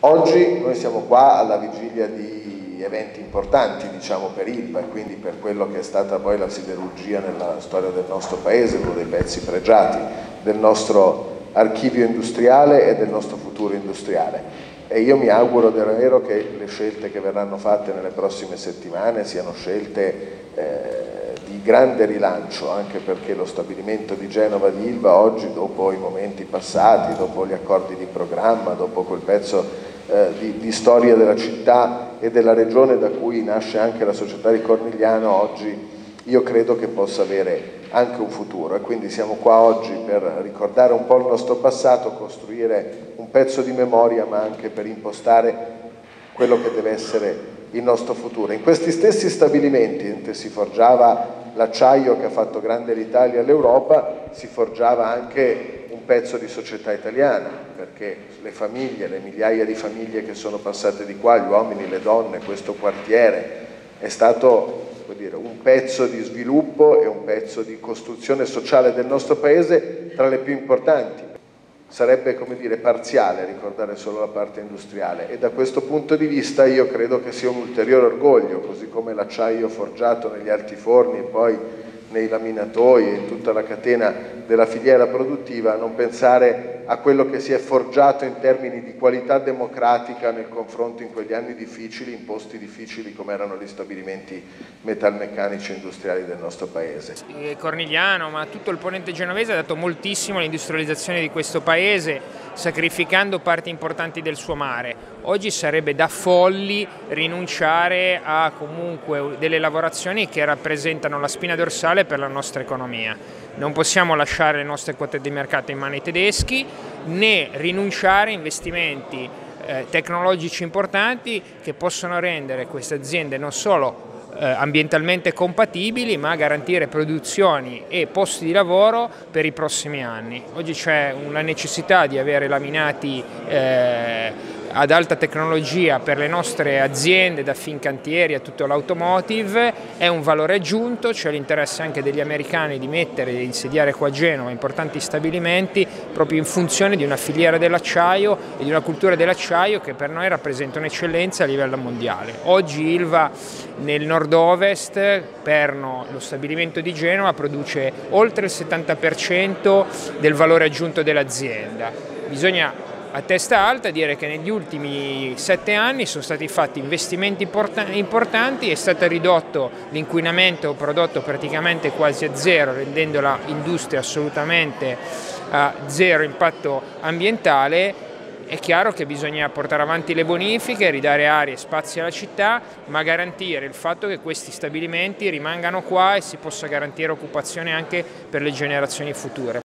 Oggi noi siamo qua alla vigilia di eventi importanti, diciamo, per Ilva e quindi per quello che è stata poi la siderurgia nella storia del nostro paese, uno dei pezzi pregiati del nostro archivio industriale e del nostro futuro industriale. E io mi auguro davvero che le scelte che verranno fatte nelle prossime settimane siano scelte di grande rilancio, anche perché lo stabilimento di Genova di Ilva oggi, dopo i momenti passati, dopo gli accordi di programma, dopo quel pezzo di storia della città e della regione da cui nasce anche la società di Cornigliano, oggi io credo che possa avere anche un futuro, e quindi siamo qua oggi per ricordare un po' il nostro passato, costruire un pezzo di memoria, ma anche per impostare quello che deve essere il nostro futuro. In questi stessi stabilimenti si forgiava l'acciaio che ha fatto grande l'Italia e l'Europa, si forgiava anche un pezzo di società italiana, perché le famiglie, le migliaia di famiglie che sono passate di qua, gli uomini, le donne, questo quartiere è stato un pezzo di sviluppo e un pezzo di costruzione sociale del nostro paese tra le più importanti. Sarebbe, parziale ricordare solo la parte industriale, e da questo punto di vista io credo che sia un ulteriore orgoglio, così come l'acciaio forgiato negli altiforni e poi nei laminatoi e in tutta la catena della filiera produttiva, non pensare a quello che si è forgiato in termini di qualità democratica nel confronto in quegli anni difficili, in posti difficili come erano gli stabilimenti metalmeccanici industriali del nostro paese. Cornigliano, ma tutto il ponente genovese ha dato moltissimo all'industrializzazione di questo paese, sacrificando parti importanti del suo mare. Oggi sarebbe da folli rinunciare a comunque delle lavorazioni che rappresentano la spina dorsale per la nostra economia. Non possiamo lasciare le nostre quote di mercato in mano ai tedeschi, né rinunciare a investimenti tecnologici importanti che possono rendere queste aziende non solo ambientalmente compatibili, ma garantire produzioni e posti di lavoro per i prossimi anni. Oggi c'è una necessità di avere laminati ad alta tecnologia per le nostre aziende, da Fincantieri a tutto l'automotive, è un valore aggiunto, c'è l'interesse anche degli americani di mettere e insediare qua a Genova importanti stabilimenti proprio in funzione di una filiera dell'acciaio e di una cultura dell'acciaio che per noi rappresenta un'eccellenza a livello mondiale. Oggi Ilva nel nord-ovest, Perno, lo stabilimento di Genova, produce oltre il 70% del valore aggiunto dell'azienda. Bisogna a testa alta dire che negli ultimi 7 anni sono stati fatti investimenti importanti, è stato ridotto l'inquinamento prodotto praticamente quasi a zero, rendendo l'industria assolutamente a zero impatto ambientale. È chiaro che bisogna portare avanti le bonifiche, ridare aree e spazi alla città, ma garantire il fatto che questi stabilimenti rimangano qua e si possa garantire occupazione anche per le generazioni future.